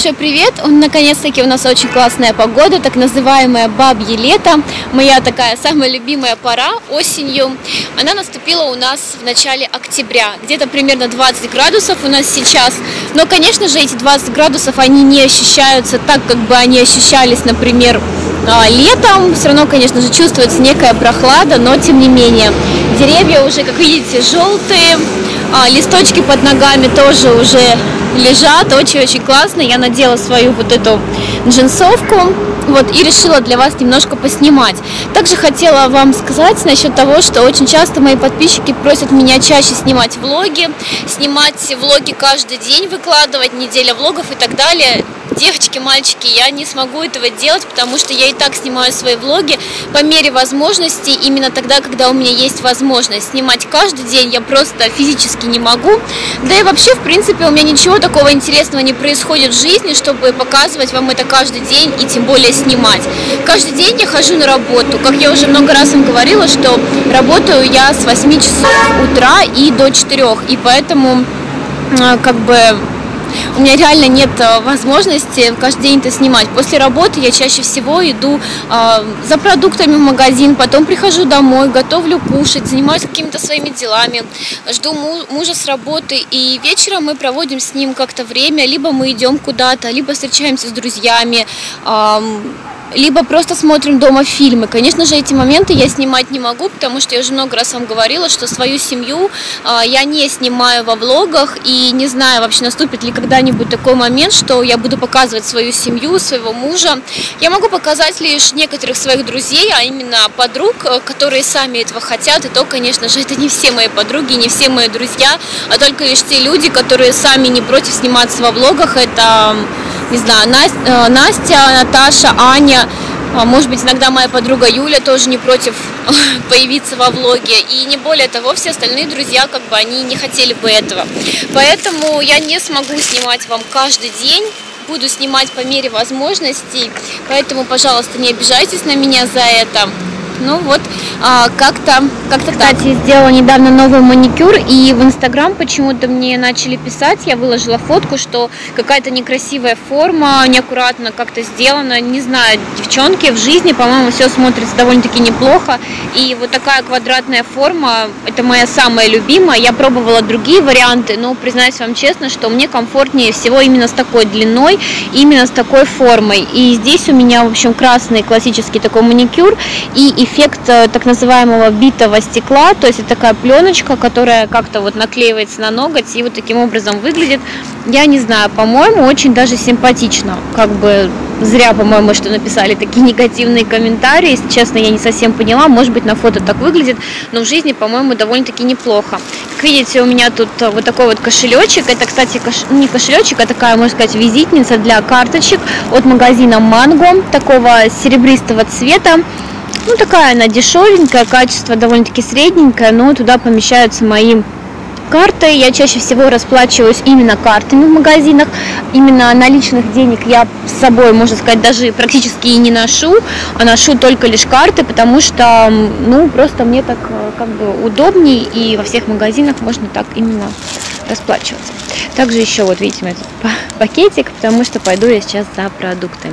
большой привет! Наконец-таки у нас очень классная погода, так называемое бабье лето. Моя такая самая любимая пора осенью. Она наступила у нас в начале октября. Где-то примерно 20 градусов у нас сейчас. Но, конечно же, эти 20 градусов, они не ощущаются так, как бы они ощущались, например, летом. Все равно, конечно же, чувствуется некая прохлада, но тем не менее. Деревья уже, как видите, желтые. Листочки под ногами тоже уже лежат, очень-очень классно. Я надела свою вот эту джинсовку, вот, и решила для вас немножко поснимать. Также хотела вам сказать насчет того, что очень часто мои подписчики просят меня чаще снимать влоги каждый день, выкладывать, неделя влогов и так далее. Девочки, мальчики, я не смогу этого делать, потому что я и так снимаю свои влоги по мере возможности, именно тогда, когда у меня есть возможность. Снимать каждый день я просто физически не могу. Да и вообще, в принципе, у меня ничего такого интересного не происходит в жизни, чтобы показывать вам это каждый день и тем более снимать. Каждый день я хожу на работу. Как я уже много раз вам говорила, что работаю я с 8 часов утра и до 4, и поэтому как бы у меня реально нет возможности каждый день это снимать. После работы я чаще всего иду за продуктами в магазин, потом прихожу домой, готовлю кушать, занимаюсь какими-то своими делами, жду мужа с работы, и вечером мы проводим с ним как-то время, либо мы идем куда-то, либо встречаемся с друзьями, либо просто смотрим дома фильмы. Конечно же, эти моменты я снимать не могу, потому что я уже много раз вам говорила, что свою семью я не снимаю во влогах, и не знаю, вообще наступит ли когда-нибудь такой момент, что я буду показывать свою семью, своего мужа. Я могу показать лишь некоторых своих друзей, а именно подруг, которые сами этого хотят, и то, конечно же, это не все мои подруги, не все мои друзья, а только лишь те люди, которые сами не против сниматься во влогах. Это, не знаю, Настя, Наташа, Аня, может быть, иногда моя подруга Юля тоже не против появиться во влоге. И не более того, все остальные друзья, как бы, они не хотели бы этого. Поэтому я не смогу снимать вам каждый день. Буду снимать по мере возможностей. Поэтому, пожалуйста, не обижайтесь на меня за это. Ну вот, как-то так. Кстати, сделала недавно новый маникюр, и в Инстаграм почему-то мне начали писать, я выложила фотку, что какая-то некрасивая форма, неаккуратно как-то сделана. Не знаю, девчонки, в жизни, по-моему, все смотрится довольно-таки неплохо. И вот такая квадратная форма, это моя самая любимая. Я пробовала другие варианты, но признаюсь вам честно, что мне комфортнее всего именно с такой длиной, именно с такой формой. И здесь у меня, в общем, красный классический такой маникюр и эффект так называемого битого стекла, то есть это такая пленочка, которая как-то вот наклеивается на ноготь и вот таким образом выглядит. Я не знаю, по-моему, очень даже симпатично. Как бы зря, по-моему, что написали такие негативные комментарии. Если честно, я не совсем поняла. Может быть, на фото так выглядит, но в жизни, по-моему, довольно-таки неплохо. Как видите, у меня тут вот такой вот кошелечек. Это, кстати, не кошелечек, а такая, можно сказать, визитница для карточек от магазина Манго, такого серебристого цвета. Ну, такая она дешевенькая, качество довольно-таки средненькое, но туда помещаются мои карты. Я чаще всего расплачиваюсь именно картами в магазинах. Именно наличных денег я с собой, можно сказать, даже практически и не ношу, а ношу только лишь карты, потому что, ну, просто мне так как бы удобней, и во всех магазинах можно так именно расплачиваться. Также еще, вот видите, этот пакетик, потому что пойду я сейчас за продуктами.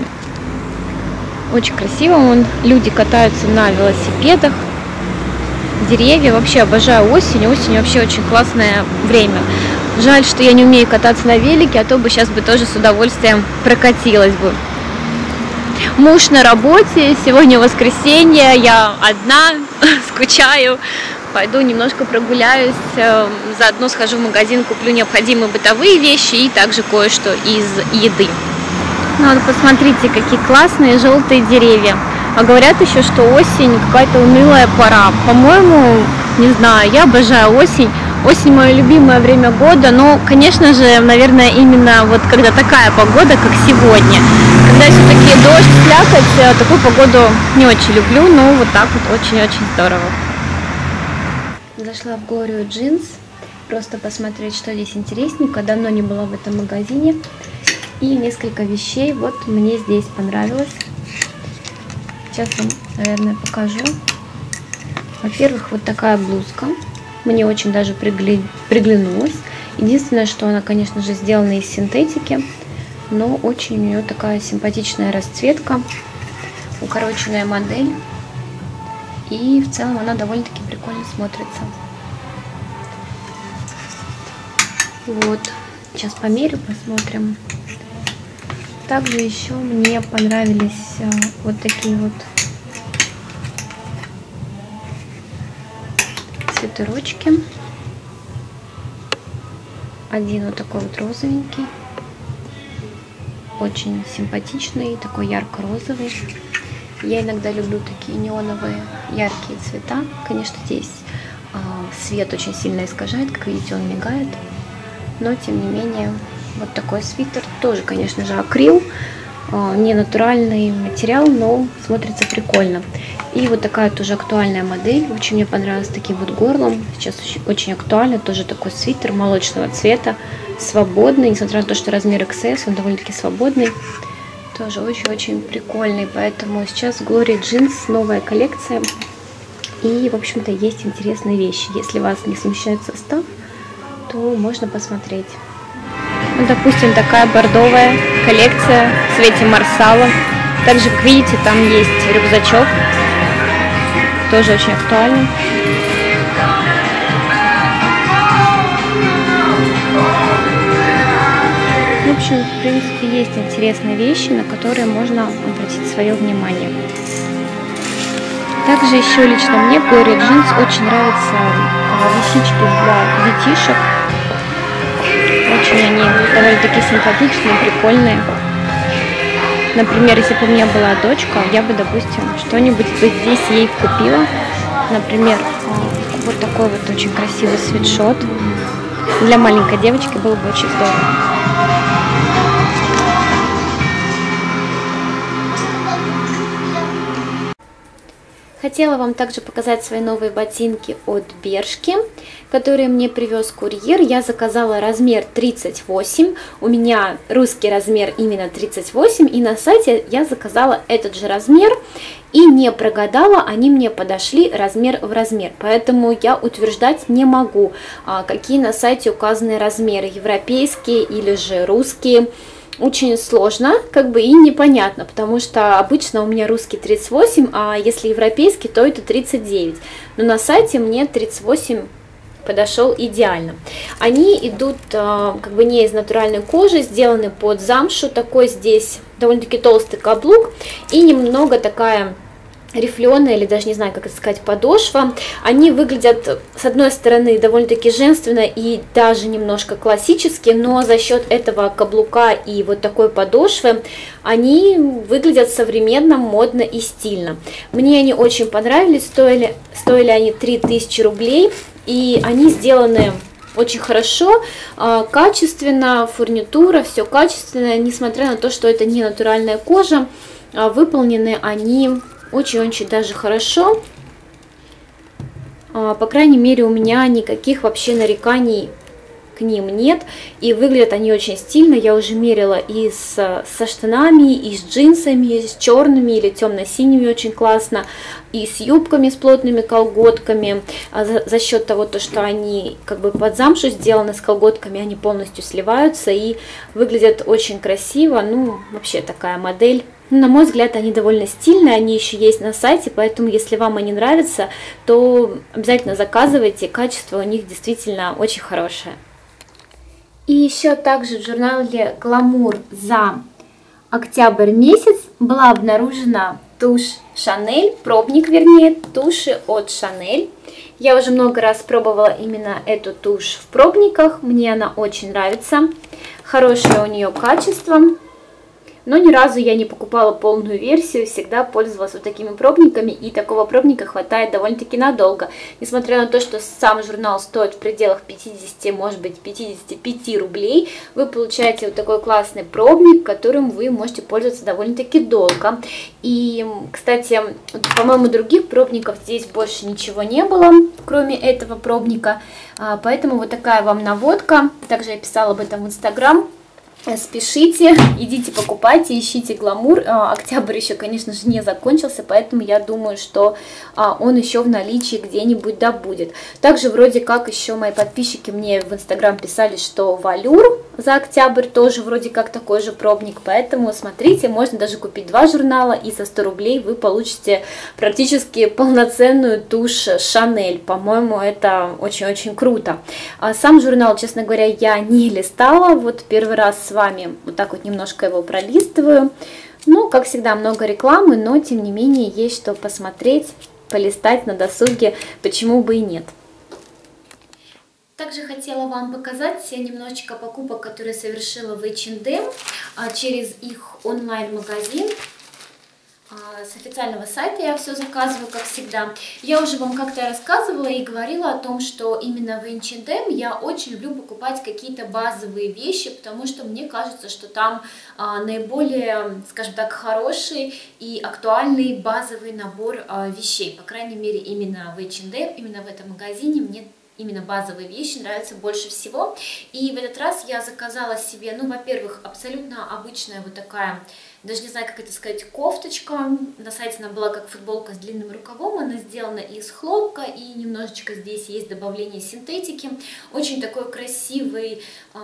Очень красиво, люди катаются на велосипедах, деревья. Вообще обожаю осень. Осень вообще очень классное время. Жаль, что я не умею кататься на велике, а то бы сейчас бы тоже с удовольствием прокатилась бы. Муж на работе, сегодня воскресенье, я одна, скучаю. Пойду немножко прогуляюсь, заодно схожу в магазин, куплю необходимые бытовые вещи и также кое-что из еды. Ну вот посмотрите, какие классные желтые деревья. А говорят еще, что осень какая-то унылая пора. По-моему, не знаю, я обожаю осень. Осень мое любимое время года, но, конечно же, наверное, именно вот когда такая погода, как сегодня. Когда все-таки дождь, слякоть, такую погоду не очень люблю, но вот так вот очень-очень здорово. Зашла в Глорию Джинс, просто посмотреть, что здесь интересненько. Давно не была в этом магазине. И несколько вещей вот мне здесь понравилось. Сейчас вам, наверное, покажу. Во-первых, вот такая блузка. Мне очень даже приглянулась. Единственное, что она, конечно же, сделана из синтетики. но очень у нее такая симпатичная расцветка, укороченная модель. И в целом она довольно-таки прикольно смотрится. Вот, сейчас померю, посмотрим. Также еще мне понравились вот такие вот свитерочки. Один вот такой вот розовенький, очень симпатичный, такой ярко-розовый. Я иногда люблю такие неоновые яркие цвета. Конечно, здесь свет очень сильно искажает, как видите, он мигает. Но, тем не менее, вот такой свитер. Тоже, конечно же, акрил. Не натуральный материал, но смотрится прикольно. И вот такая тоже актуальная модель. Очень мне понравилась таким вот горлом. Сейчас очень актуально. Тоже такой свитер молочного цвета. Свободный. Несмотря на то, что размер XS, он довольно-таки свободный. Тоже очень-очень прикольный. Поэтому сейчас Glory Jeans новая коллекция. И, в общем-то, есть интересные вещи. Если вас не смущает состав, то можно посмотреть. Ну, допустим, такая бордовая коллекция в цвете марсала. Также, как видите, там есть рюкзачок. Тоже очень актуальный. В общем, в принципе, есть интересные вещи, на которые можно обратить свое внимание. Также еще лично мне в Glory Jeans очень нравятся вещички для детишек. Очень они довольно-таки симпатичные, прикольные. Например, если бы у меня была дочка, я бы, допустим, что-нибудь здесь ей купила. Например, вот такой вот очень красивый свитшот. Для маленькой девочки было бы очень здорово. Хотела вам также показать свои новые ботинки от Бершки, которые мне привез курьер. Я заказала размер 38, у меня русский размер именно 38, и на сайте я заказала этот же размер и не прогадала, они мне подошли размер в размер. Поэтому я утверждать не могу, какие на сайте указаны размеры, европейские или же русские. Очень сложно, как бы, и непонятно, потому что обычно у меня русский 38, а если европейский, то это 39. Но на сайте мне 38 подошел идеально. Они идут как бы не из натуральной кожи, сделаны под замшу, такой здесь довольно-таки толстый каблук и немного такая рифленая, или даже не знаю, как это сказать, подошва. Они выглядят, с одной стороны, довольно-таки женственно и даже немножко классически, но за счет этого каблука и вот такой подошвы они выглядят современно, модно и стильно. Мне они очень понравились, стоили они 3000 рублей, и они сделаны очень хорошо, качественно, фурнитура, все качественно, несмотря на то, что это не натуральная кожа, выполнены они очень-очень даже хорошо. По крайней мере, у меня никаких вообще нареканий к ним нет. И выглядят они очень стильно. Я уже мерила и со штанами, и с джинсами, и с черными или темно-синими очень классно, и с юбками, с плотными колготками. За счет того, что они как бы под замшу сделаны, с колготками они полностью сливаются и выглядят очень красиво. Ну, вообще такая модель. На мой взгляд, они довольно стильные, они еще есть на сайте, поэтому если вам они нравятся, то обязательно заказывайте, качество у них действительно очень хорошее. И еще также в журнале Glamour за октябрь месяц была обнаружена тушь Chanel, пробник, вернее, туши от Chanel. Я уже много раз пробовала именно эту тушь в пробниках, мне она очень нравится, хорошее у нее качество. Но ни разу я не покупала полную версию, всегда пользовалась вот такими пробниками, и такого пробника хватает довольно-таки надолго. Несмотря на то, что сам журнал стоит в пределах 50, может быть 55 рублей, вы получаете вот такой классный пробник, которым вы можете пользоваться довольно-таки долго. И, кстати, по-моему, других пробников здесь больше ничего не было, кроме этого пробника. Поэтому вот такая вам наводка. Также я писала об этом в Инстаграм. Спешите, идите покупайте, ищите Glamour. Октябрь еще, конечно же, не закончился, поэтому я думаю, что он еще в наличии где-нибудь да будет. Также вроде как еще мои подписчики мне в Инстаграм писали, что в Allure за октябрь, тоже вроде как такой же пробник, поэтому смотрите, можно даже купить 2 журнала, и за 100 рублей вы получите практически полноценную тушь Шанель. По-моему, это очень-очень круто. Сам журнал, честно говоря, я не листала, вот первый раз с вами вот так вот немножко его пролистываю. Ну, как всегда, много рекламы, но тем не менее есть что посмотреть, полистать на досуге, почему бы и нет. Также хотела вам показать немножечко покупок, которые совершила в H&M через их онлайн-магазин. С официального сайта я все заказываю, как всегда. Я уже вам как-то рассказывала и говорила о том, что именно в H&M я очень люблю покупать какие-то базовые вещи, потому что мне кажется, что там наиболее, скажем так, хороший и актуальный базовый набор вещей. По крайней мере, именно в H&M, именно в этом магазине мне именно базовые вещи нравятся больше всего. И в этот раз я заказала себе, ну, во-первых, абсолютно обычная вот такая, даже не знаю, как это сказать, кофточка. На сайте она была как футболка с длинным рукавом, она сделана из хлопка, и немножечко здесь есть добавление синтетики. Очень такой красивый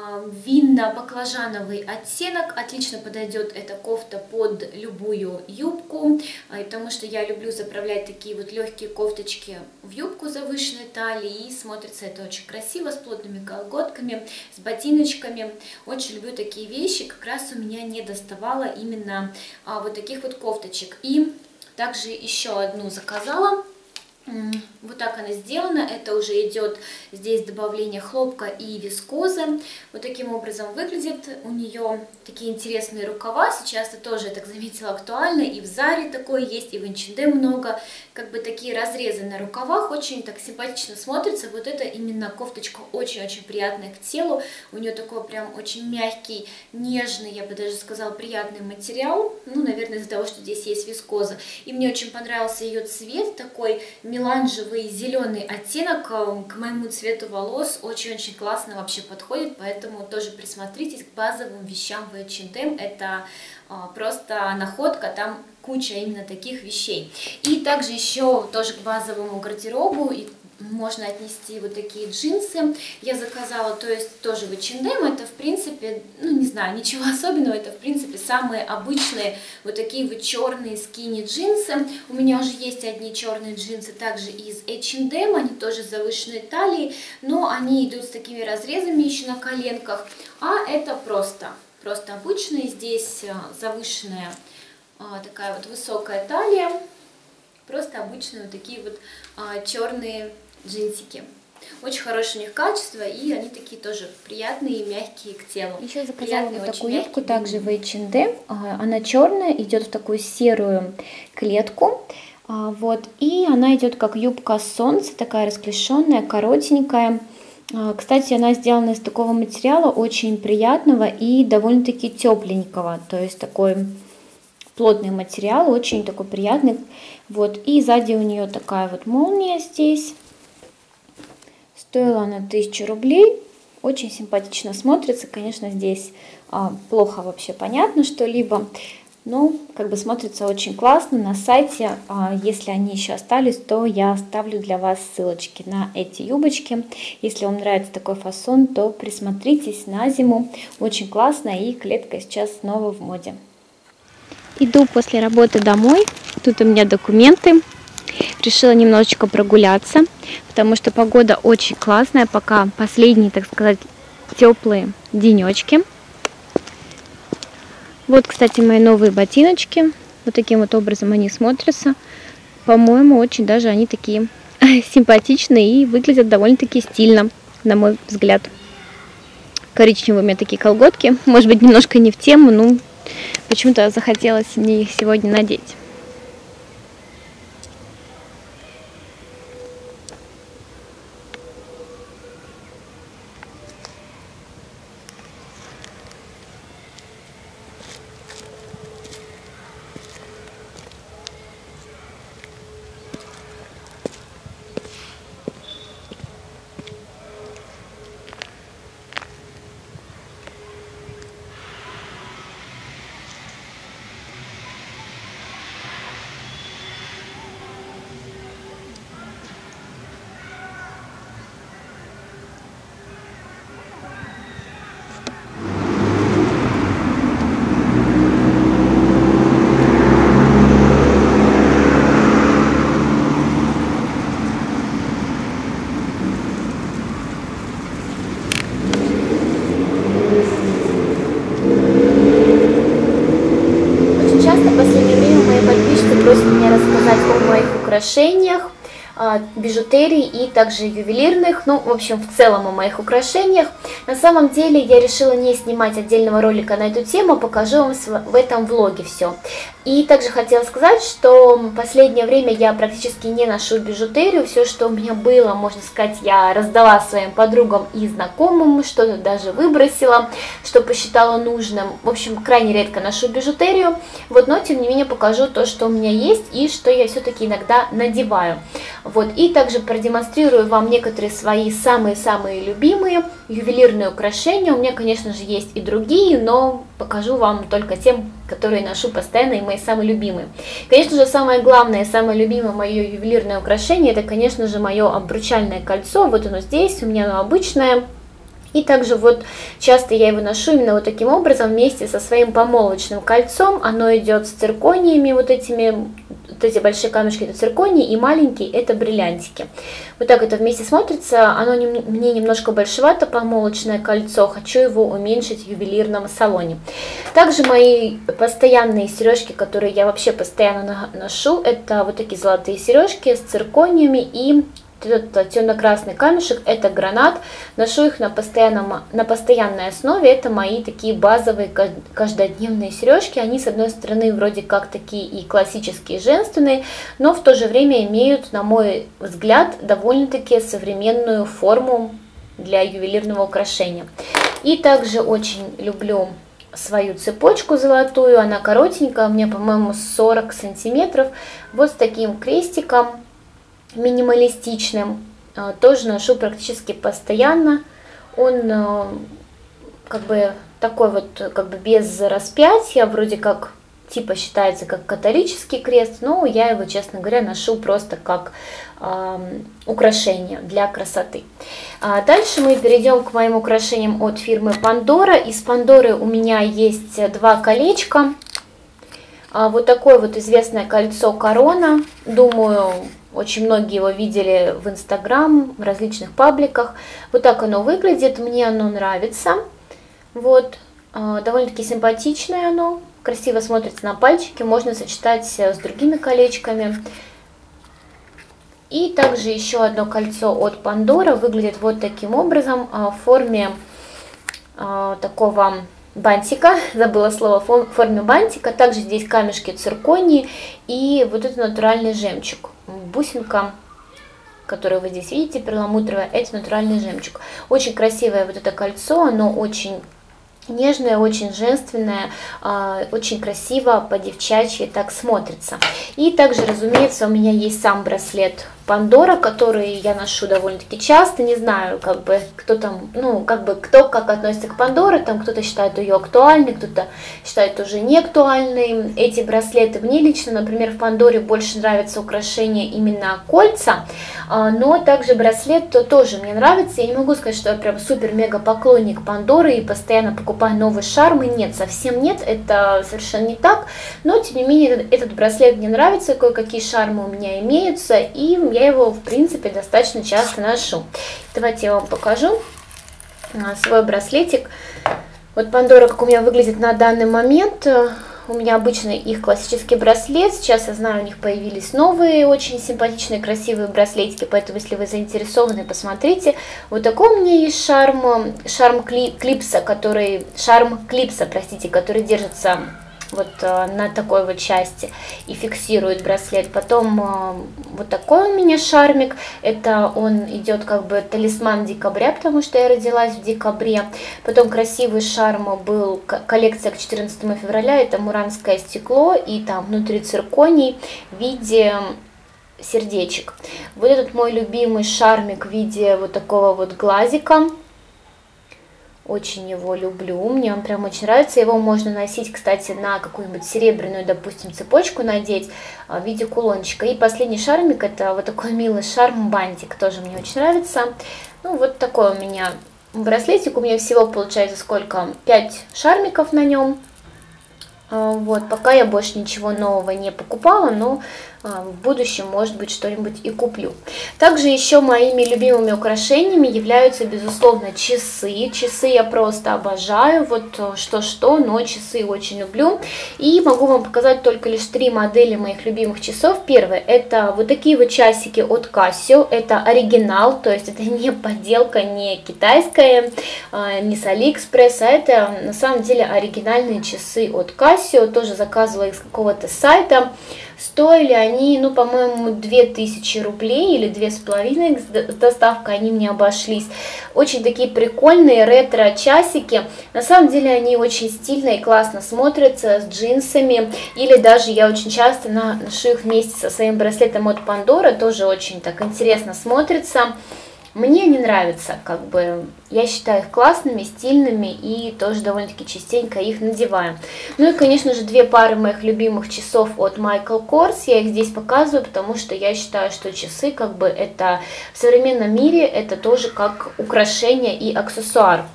винно-баклажановый оттенок. Отлично подойдет эта кофта под любую юбку, потому что я люблю заправлять такие вот легкие кофточки в юбку завышенной талии, и смотрится это очень красиво, с плотными колготками, с ботиночками. Очень люблю такие вещи, как раз у меня не доставало именно вот таких вот кофточек. И также еще одну заказала. Вот так она сделана, это уже идет здесь добавление хлопка и вискозы. Вот таким образом выглядит. У нее такие интересные рукава, сейчас это тоже, я так заметила, актуально, и в Заре такое есть, и в H&M много, как бы такие разрезы на рукавах, очень так симпатично смотрится. Вот это именно кофточка очень-очень приятная к телу, у нее такой прям очень мягкий, нежный, я бы даже сказала, приятный материал, ну, наверное, из-за того, что здесь есть вискоза. И мне очень понравился ее цвет, такой меланжевый зеленый оттенок, к моему цвету волос очень-очень классно вообще подходит, поэтому тоже присмотритесь к базовым вещам в H&M, это просто находка, там куча именно таких вещей. И также еще тоже к базовому гардеробу и можно отнести вот такие джинсы. Я заказала, то есть тоже в H&M, это в принципе, ну не знаю, ничего особенного, это в принципе самые обычные вот такие вот черные скини джинсы. У меня уже есть одни черные джинсы также из H&M, они тоже с завышенной талией, но они идут с такими разрезами еще на коленках, а это просто обычные, здесь завышенная такая вот высокая талия, просто обычные вот такие вот черные джинсики. Очень хорошее у них качество, и они такие тоже приятные и мягкие к телу. Еще заказала вот такую юбку также в H&M. Она черная, идет в такую серую клетку. Вот, и она идет как юбка солнца, такая расклешенная, коротенькая. Кстати, она сделана из такого материала очень приятного и довольно-таки тепленького, то есть такой плотный материал, очень такой приятный. Вот, и сзади у нее такая вот молния здесь. Стоила она 1000 рублей. Очень симпатично смотрится. Конечно, здесь плохо вообще понятно что-либо. Но как бы смотрится очень классно на сайте. Если они еще остались, то я оставлю для вас ссылочки на эти юбочки. Если вам нравится такой фасон, то присмотритесь на зиму. Очень классно, и клетка сейчас снова в моде. Иду после работы домой. Тут у меня документы. Решила немножечко прогуляться, потому что погода очень классная, пока последние, так сказать, теплые денечки. Вот, кстати, мои новые ботиночки. Вот таким вот образом они смотрятся. По-моему, очень даже они такие симпатичные и выглядят довольно-таки стильно, на мой взгляд. Коричневые у меня такие колготки. Может быть, немножко не в тему, но почему-то захотелось мне их сегодня надеть. украшениях, бижутерии и также ювелирных, ну, в общем, в целом о моих украшениях. На самом деле я решила не снимать отдельного ролика на эту тему, покажу вам в этом влоге все. И также хотела сказать, что в последнее время я практически не ношу бижутерию. Все, что у меня было, можно сказать, я раздала своим подругам и знакомым, что-то даже выбросила, что посчитала нужным. В общем, крайне редко ношу бижутерию. Вот, но тем не менее покажу то, что у меня есть и что я все-таки иногда надеваю. Вот, и также продемонстрирую вам некоторые свои самые-самые любимые ювелирные украшения. У меня, конечно же, есть и другие, но покажу вам только тем, которые ношу постоянно и мои самые любимые. Конечно же, самое главное, самое любимое мое ювелирное украшение, это, конечно же, мое обручальное кольцо. Вот оно здесь, у меня оно обычное. И также вот часто я его ношу именно вот таким образом вместе со своим помолвочным кольцом. Оно идет с циркониями, вот эти большие камешки это цирконии, и маленькие это бриллиантики. Вот так это вместе смотрится. Оно мне немножко большевато, помолвочное кольцо. Хочу его уменьшить в ювелирном салоне. Также мои постоянные сережки, которые я вообще постоянно ношу, это вот такие золотые сережки с циркониями и этот темно-красный камешек, это гранат. Ношу их на постоянной основе. Это мои такие базовые каждодневные сережки. Они, с одной стороны, вроде как такие и классические, женственные, но в то же время имеют, на мой взгляд, довольно-таки современную форму для ювелирного украшения. И также очень люблю свою цепочку золотую. Она коротенькая, у меня, по-моему, 40 сантиметров. Вот с таким крестиком минималистичным, тоже ношу практически постоянно. Он как бы такой вот, как бы без распятия, вроде как типа считается как католический крест, но я его, честно говоря, ношу просто как украшение для красоты. Дальше мы перейдем к моим украшениям от фирмы Pandora. Из Пандоры у меня есть два колечка. Вот такое вот известное кольцо корона. Думаю, очень многие его видели в Инстаграм, в различных пабликах. Вот так оно выглядит, мне оно нравится. Вот, довольно-таки симпатичное оно, красиво смотрится на пальчике, можно сочетать с другими колечками. И также еще одно кольцо от Pandora выглядит вот таким образом, в форме такого бантика, забыла слово, в форме бантика. Также здесь камешки цирконии и вот это натуральный жемчуг. Бусинка, которую вы здесь видите, перламутровая, это натуральный жемчуг. Очень красивое вот это кольцо, оно очень нежное, очень женственное, очень красиво, по-девчачьи так смотрится. И также, разумеется, у меня есть сам браслет Pandora, который я ношу довольно-таки часто. Не знаю, как бы кто там, ну, как бы кто как относится к Pandora, там кто-то считает ее актуальной, кто-то считает уже не актуальной. Эти браслеты мне лично, например, в Pandora больше нравятся украшения именно кольца, но также браслет тоже мне нравится. Я не могу сказать, что я прям супер-мега поклонник Pandora и постоянно покупаю новые шармы. Нет, совсем нет, это совершенно не так. Но, тем не менее, этот браслет мне нравится, кое-какие шармы у меня имеются, и я его, в принципе, достаточно часто ношу. Давайте я вам покажу свой браслетик. Вот Pandora, как у меня выглядит на данный момент. У меня обычный их классический браслет. Сейчас, я знаю, у них появились новые, очень симпатичные, красивые браслетики. Поэтому, если вы заинтересованы, посмотрите. Вот такой у меня есть шарм клипса, который держится вот на такой вот части и фиксирует браслет. Потом вот такой у меня шармик. Это он идет как бы талисман декабря, потому что я родилась в декабре. Потом красивый шарм был коллекция к 14 февраля. Это муранское стекло и там внутри цирконий в виде сердечек. Вот этот мой любимый шармик в виде вот такого вот глазика. Очень его люблю, мне он прям очень нравится. Его можно носить, кстати, на какую-нибудь серебряную, допустим, цепочку надеть в виде кулончика. И последний шармик, это вот такой милый шарм-бантик, тоже мне очень нравится. Ну, вот такой у меня браслетик. У меня всего получается сколько? 5 шармиков на нем. Вот, пока я больше ничего нового не покупала, но в будущем, может быть, что-нибудь и куплю. Также еще моими любимыми украшениями являются, безусловно, часы. Часы я просто обожаю, вот что-что, но часы очень люблю. И могу вам показать только лишь 3 модели моих любимых часов. Первое, это вот такие вот часики от Casio, это оригинал, то есть это не подделка, не китайская, не с Алиэкспресс, а это на самом деле оригинальные часы от Casio, тоже заказывала их с какого-то сайта. Стоили они, ну, по-моему, 2000 рублей или 2500 с доставкой они мне обошлись. Очень такие прикольные ретро-часики. На самом деле они очень стильно и классно смотрятся с джинсами. Или даже я очень часто ношу их вместе со своим браслетом от Pandora. Тоже очень так интересно смотрится. Мне они нравятся, как бы, я считаю их классными, стильными и тоже довольно-таки частенько их надеваю. Ну и, конечно же, 2 пары моих любимых часов от Michael Kors, я их здесь показываю, потому что я считаю, что часы, как бы, это в современном мире, это тоже как украшение и аксессуар.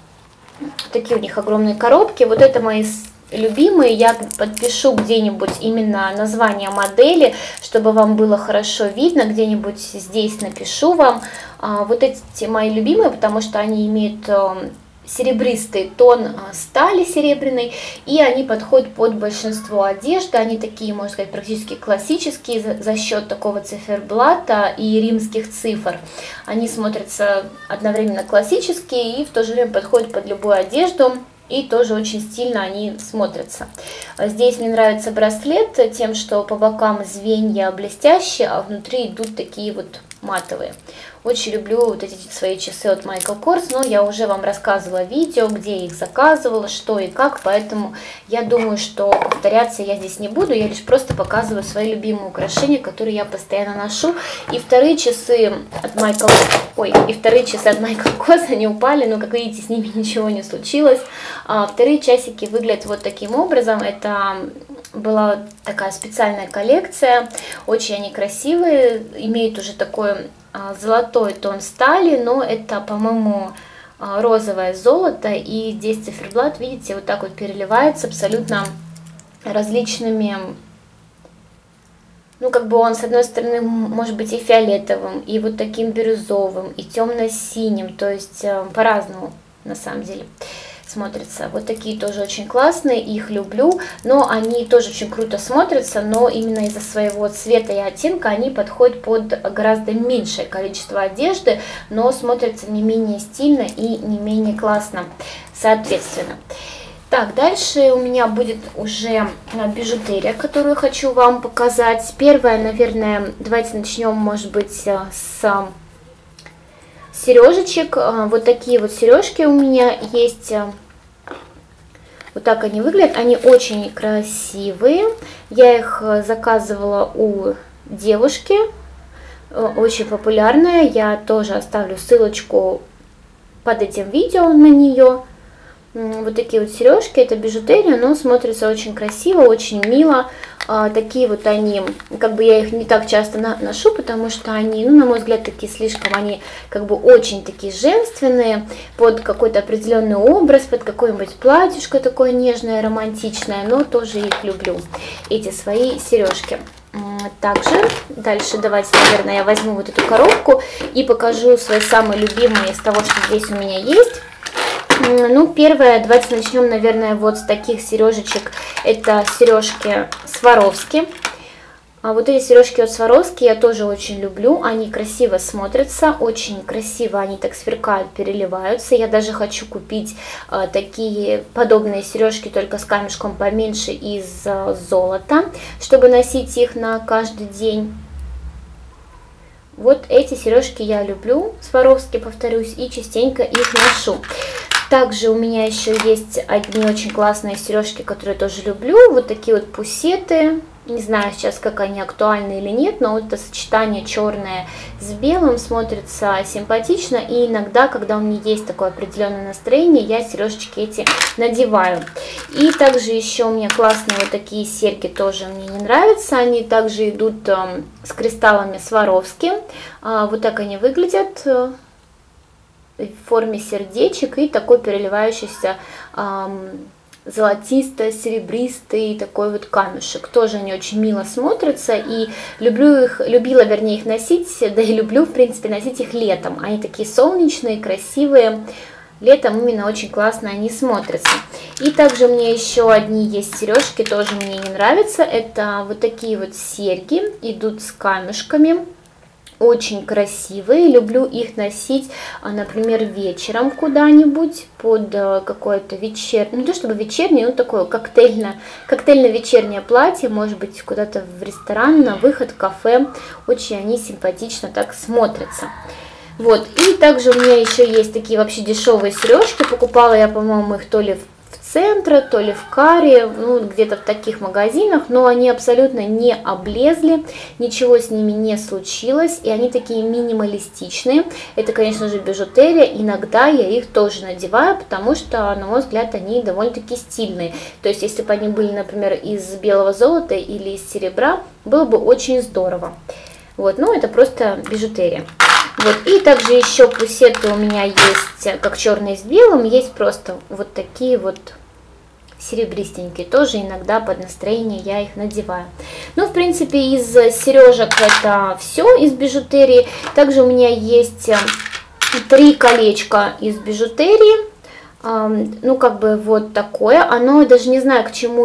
Такие у них огромные коробки, вот это мои любимые, я подпишу где-нибудь именно название модели, чтобы вам было хорошо видно, где-нибудь здесь напишу вам. Вот эти мои любимые, потому что они имеют серебристый тон стали серебряной, и они подходят под большинство одежды, они такие, можно сказать, практически классические за счет такого циферблата и римских цифр. Они смотрятся одновременно классические и в то же время подходят под любую одежду. И тоже очень стильно они смотрятся. Здесь мне нравится браслет тем, что по бокам звенья блестящие, а внутри идут такие вот матовые. Очень люблю вот эти свои часы от Michael Kors, но я уже вам рассказывала видео, где я их заказывала, что и как, поэтому я думаю, что повторяться я здесь не буду, я лишь просто показываю свои любимые украшения, которые я постоянно ношу. И вторые часы от Michael Kors, они упали, но, как видите, с ними ничего не случилось. Вторые часики выглядят вот таким образом. Это была такая специальная коллекция, очень они красивые, имеют уже такой золотой тон стали, но это, по-моему, розовое золото, и здесь циферблат, видите, вот так вот переливается абсолютно различными, ну, как бы он, с одной стороны, может быть и фиолетовым, и вот таким бирюзовым, и темно-синим, то есть по-разному, на самом деле, смотрятся. Вот такие тоже очень классные, их люблю, но они тоже очень круто смотрятся, но именно из-за своего цвета и оттенка они подходят под гораздо меньшее количество одежды, но смотрятся не менее стильно и не менее классно, соответственно. Так, дальше у меня будет уже бижутерия, которую хочу вам показать. Первое, наверное, давайте начнем, может быть, с сережечек. Вот такие вот сережки у меня есть. Вот так они выглядят. Они очень красивые. Я их заказывала у девушки. Очень популярная. Я тоже оставлю ссылочку под этим видео на нее. Вот такие вот сережки, это бижутерия, но смотрится очень красиво, очень мило. Такие вот они, как бы я их не так часто ношу, потому что они, ну, на мой взгляд, такие слишком, они как бы очень такие женственные, под какой-то определенный образ, под какое-нибудь платьишко такое нежное, романтичное, но тоже их люблю, эти свои сережки. Также дальше давайте, наверное, я возьму вот эту коробку и покажу свои самые любимые из того, что здесь у меня есть. Ну, первое, давайте начнем, наверное, вот с таких сережечек. Это сережки Swarovski. Вот эти сережки от Swarovski я тоже очень люблю. Они красиво смотрятся, очень красиво они так сверкают, переливаются. Я даже хочу купить такие подобные сережки, только с камешком поменьше, из золота, чтобы носить их на каждый день. Вот эти сережки я люблю, Swarovski, повторюсь, и частенько их ношу. Также у меня еще есть одни очень классные сережки, которые я тоже люблю. Вот такие вот пусеты. Не знаю сейчас, как они актуальны или нет, но вот это сочетание черное с белым смотрится симпатично. И иногда, когда у меня есть такое определенное настроение, я сережечки эти надеваю. И также еще у меня классные вот такие серьги, тоже мне не нравятся. Они также идут с кристаллами Swarovski. Вот так они выглядят. В форме сердечек и такой переливающийся золотисто-серебристый такой вот камешек. Тоже они очень мило смотрятся, и любила, вернее, их носить, да и люблю, в принципе, носить их летом. Они такие солнечные, красивые. Летом именно очень классно они смотрятся. И также у меня еще одни есть сережки, тоже мне не нравятся. Это вот такие вот серьги, идут с камешками. Очень красивые, люблю их носить, например, вечером куда-нибудь под какое-то вечернее, не то чтобы вечернее, но такое коктейльно-вечернее платье, может быть, куда-то в ресторан, на выход, в кафе. Очень они симпатично так смотрятся. Вот, и также у меня еще есть такие вообще дешевые сережки, покупала я, по-моему, их то ли в центре, то ли в Каре, ну, где-то в таких магазинах, но они абсолютно не облезли, ничего с ними не случилось, и они такие минималистичные. Это, конечно же, бижутерия, иногда я их тоже надеваю, потому что, на мой взгляд, они довольно-таки стильные. То есть, если бы они были, например, из белого золота или из серебра, было бы очень здорово. Вот, ну, это просто бижутерия. Вот, и также еще пусеты у меня есть, как черные с белым, есть просто вот такие вот серебристенькие, тоже иногда под настроение я их надеваю. Ну, в принципе, из сережек это все из бижутерии. Также у меня есть 3 колечка из бижутерии. Ну, как бы вот такое, оно, даже не знаю, к чему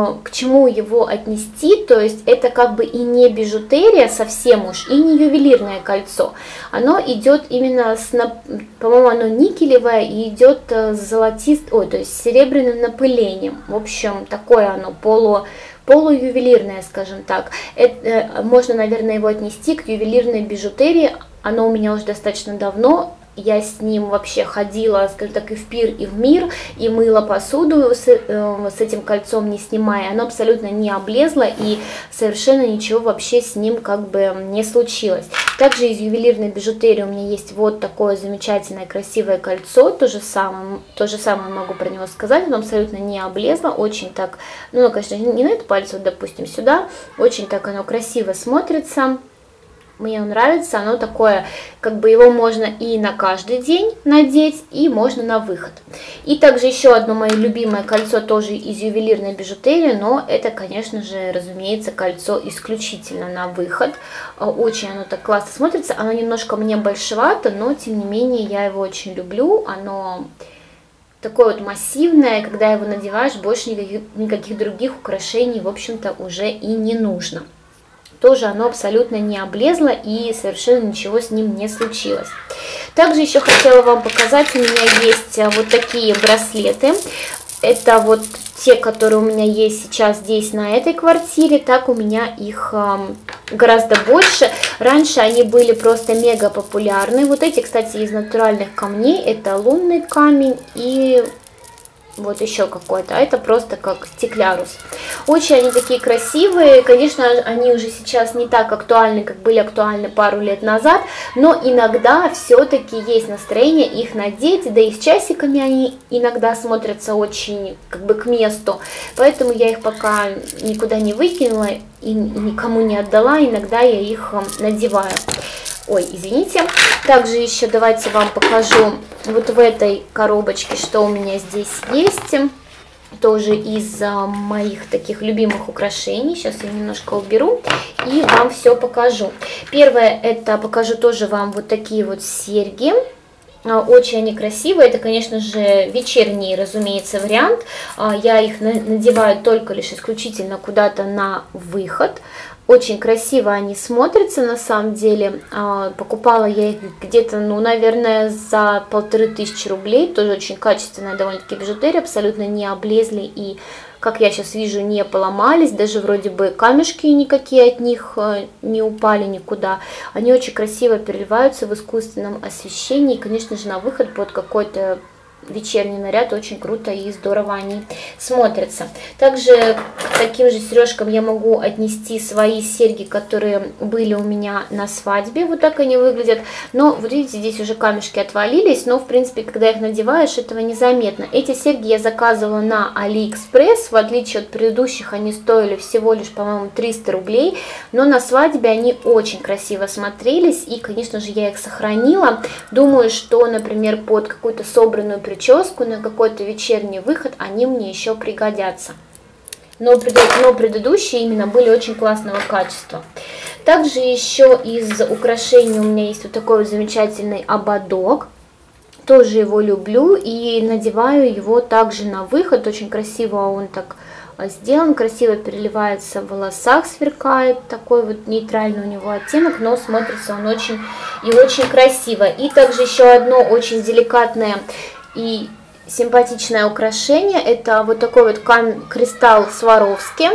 его отнести, то есть это как бы и не бижутерия совсем уж, и не ювелирное кольцо, оно идет именно с, по-моему, оно никелевое и идет с то есть с серебряным напылением, в общем, такое оно полуювелирное, скажем так. Это, можно, наверное, его отнести к ювелирной бижутерии, оно у меня уже достаточно давно. Я с ним вообще ходила, скажем так, и в пир, и в мир, и мыла посуду с этим кольцом, не снимая. Оно абсолютно не облезло, и совершенно ничего вообще с ним как бы не случилось. Также из ювелирной бижутерии у меня есть вот такое замечательное, красивое кольцо. То же самое могу про него сказать. Оно абсолютно не облезло, очень так, ну, конечно, не на это пальце, вот, допустим, сюда. Очень так оно красиво смотрится. Мне нравится, оно такое, как бы его можно и на каждый день надеть, и можно на выход. И также еще одно мое любимое кольцо, тоже из ювелирной бижутерии, но это, конечно же, разумеется, кольцо исключительно на выход. Очень оно так классно смотрится, оно немножко мне большевато, но тем не менее я его очень люблю, оно такое вот массивное, когда его надеваешь, больше никаких других украшений, в общем-то, уже и не нужно. Тоже оно абсолютно не облезло и совершенно ничего с ним не случилось. Также еще хотела вам показать, у меня есть вот такие браслеты. Это вот те, которые у меня есть сейчас здесь на этой квартире, так у меня их гораздо больше. Раньше они были просто мега популярны. Вот эти, кстати, из натуральных камней, это лунный камень и вот еще какой-то, а это просто как стеклярус. Очень они такие красивые, конечно, они уже сейчас не так актуальны, как были актуальны пару лет назад, но иногда все-таки есть настроение их надеть, да и с часиками они иногда смотрятся очень как бы к месту, поэтому я их пока никуда не выкинула и никому не отдала, иногда я их надеваю. Ой, извините. Также еще давайте вам покажу вот в этой коробочке, что у меня здесь есть. Тоже из моих таких любимых украшений. Сейчас я немножко уберу и вам все покажу. Первое, это покажу тоже вам вот такие вот серьги. Очень они красивые, это, конечно же, вечерний, разумеется, вариант. Я их надеваю только лишь исключительно куда-то на выход. Очень красиво они смотрятся, на самом деле. Покупала я их где-то, ну, наверное, за 1500 рублей. Тоже очень качественная довольно-таки бижутерия, абсолютно не облезли и, как я сейчас вижу, не поломались. Даже вроде бы камешки никакие от них не упали никуда. Они очень красиво переливаются в искусственном освещении. И, конечно же, на выход под какой-то вечерний наряд очень круто и здорово они смотрятся. Также к таким же сережкам я могу отнести свои серьги, которые были у меня на свадьбе. Вот так они выглядят. Но вот видите, здесь уже камешки отвалились, но в принципе, когда их надеваешь, этого незаметно. Эти серьги я заказывала на AliExpress. В отличие от предыдущих, они стоили всего лишь, по-моему, 300 рублей. Но на свадьбе они очень красиво смотрелись. И, конечно же, я их сохранила. Думаю, что, например, под какую-то собранную прическу, на какой-то вечерний выход они мне еще пригодятся. Но предыдущие именно были очень классного качества. Также еще из украшений у меня есть вот такой вот замечательный ободок. Тоже его люблю и надеваю его также на выход. Очень красиво он так сделан, красиво переливается в волосах, сверкает. Такой вот нейтральный у него оттенок, но смотрится он очень красиво. И также еще одно очень деликатное и симпатичное украшение. Это вот такой вот кристалл Сваровски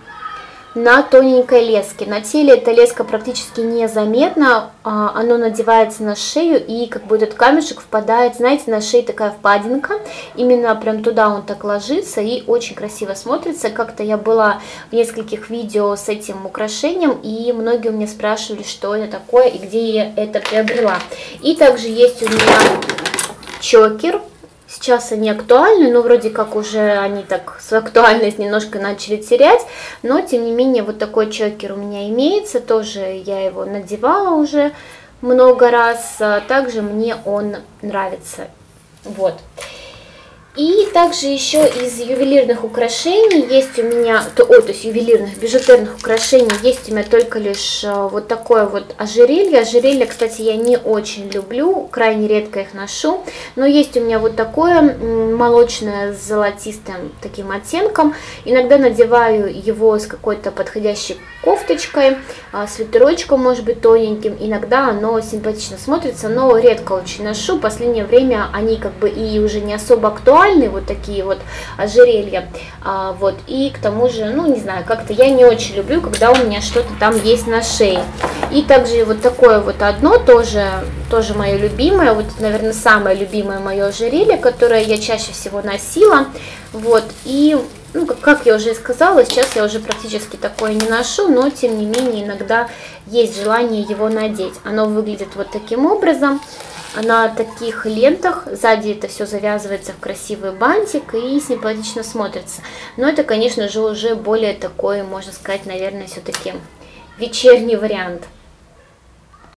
на тоненькой леске. На теле эта леска практически незаметна, оно надевается на шею, и как бы этот камешек впадает, знаете, на шее такая впадинка, именно прям туда он так ложится и очень красиво смотрится. Как-то я была в нескольких видео с этим украшением, и многие у меня спрашивали, что это такое и где я это приобрела. И также есть у меня чокер. Сейчас они актуальны, но вроде как уже они так свою актуальность немножко начали терять, но тем не менее вот такой чокер у меня имеется, тоже я его надевала уже много раз, также мне он нравится, вот. И также еще из ювелирных украшений есть у меня, то есть ювелирных, бижутерных украшений есть у меня только лишь вот такое вот ожерелье. Ожерелье, кстати, я не очень люблю, крайне редко их ношу, но есть у меня вот такое молочное с золотистым таким оттенком. Иногда надеваю его с какой-то подходящей кофточкой, свитерочком, может быть, тоненьким. Иногда оно симпатично смотрится, но редко очень ношу. В последнее время они как бы и уже не особо актуальны, вот такие вот ожерелья. Вот, и к тому же, ну, не знаю, как-то я не очень люблю, когда у меня что-то там есть на шее. И также вот такое вот одно, тоже мое любимое, вот, наверное, самое любимое мое ожерелье, которое я чаще всего носила. Вот, и ну, как я уже сказала, сейчас я уже практически такое не ношу, но тем не менее иногда есть желание его надеть. Оно выглядит вот таким образом, на таких лентах, сзади это все завязывается в красивый бантик и симпатично смотрится. Но это, конечно же, уже более такой, можно сказать, наверное, все-таки вечерний вариант.